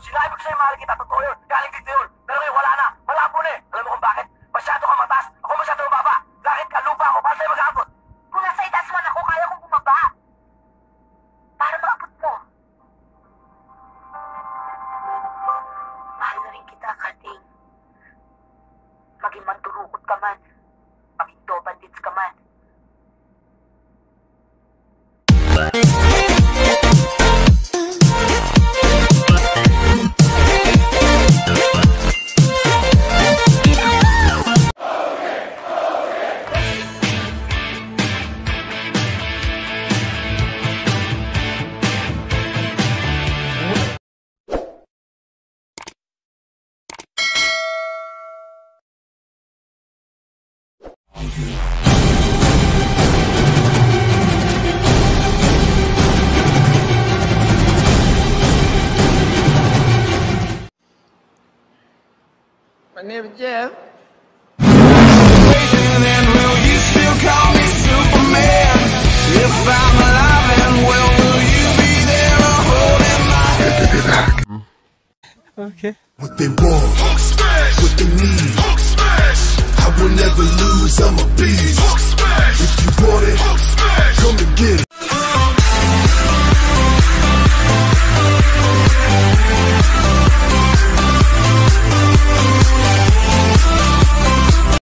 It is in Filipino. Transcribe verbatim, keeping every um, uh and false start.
Nung sinabi ko sa'yo mahal kita, totoo yun. Galing dito yun. Pero ngayon wala na. Malabo na eh. Alam mo kung bakit? Masyado ka mataas. Ako masyado mababa. Lakit ka, lupa ako. Paano tayo mag-aabot? Kung nasa itaas man ako, kaya kong bumaba. Para maabot mo. Mahal na rin kita, Kating. Maging manturukot ka man. Maging do bandits ka man. My name is Jeff. And will you still call me Superman? If I'm alive and well, will you be there holding my hand? Okay. What they want, what they need, I will never lose, I'm a beast. If you